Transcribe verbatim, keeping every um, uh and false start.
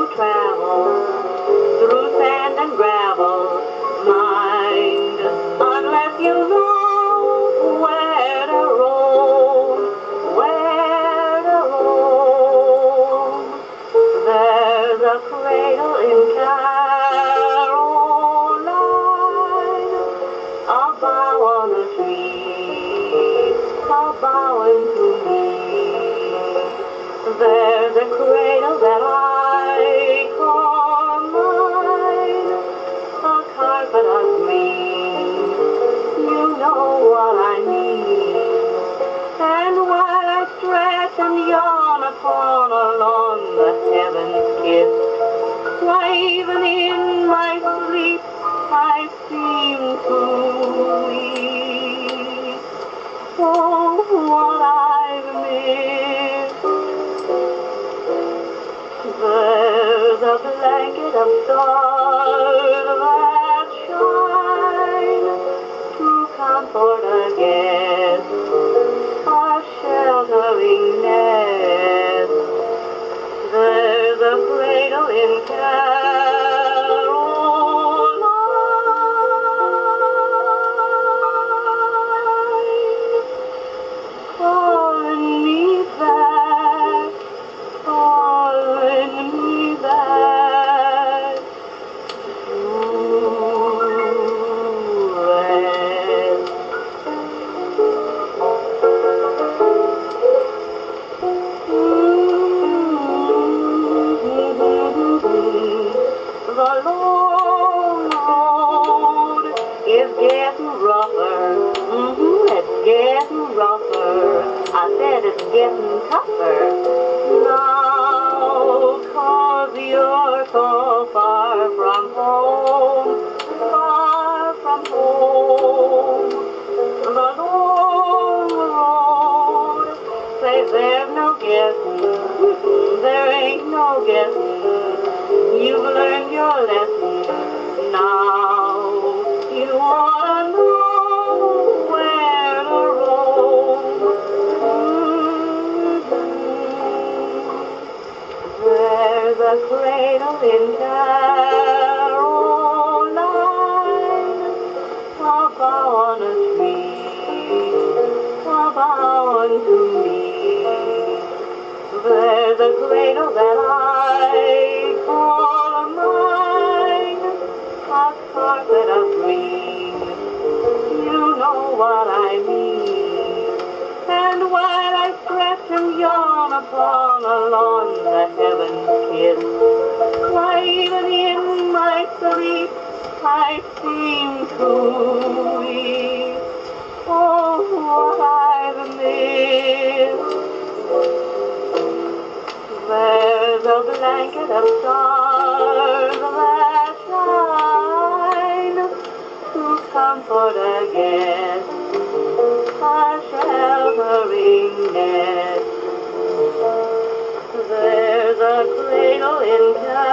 travel through sand and gravel, mind, unless you know where to roam, where to roam. There's a cradle in Caroline, a bough on a tree, a bowing to me. There's a cradle that I call mine, a carpet of green, you know what I mean. And while I stretch and yawn upon a lawn the heavens kiss, why even in my sleep I seem to weep. Oh, what I've missed. There's a blanket of stars that shine to comfort a guest, a sheltering nest. There's a cradle in Caroline, calling me back, calling me back to rest. The long road is getting rougher, mm-hmm, it's getting rougher. I said it's getting tougher now, 'cause you're so far from home, far from home. The long road says there's no guessing, there ain't no guessing. You've learned your lesson, now you wanna know where to roam. Mm-hmm. There's a cradle in Caroline, a bough on a tree, a bough unto me. There's a cradle that I call mine, a carpet of green, you know what I mean. And while I stretch and yawn upon a lawn the heavens kiss, why even in my sleep I seem to weep. Oh, what I've missed. There's a blanket of stars that shine to comfort a guest, a sheltering nest. There's a cradle in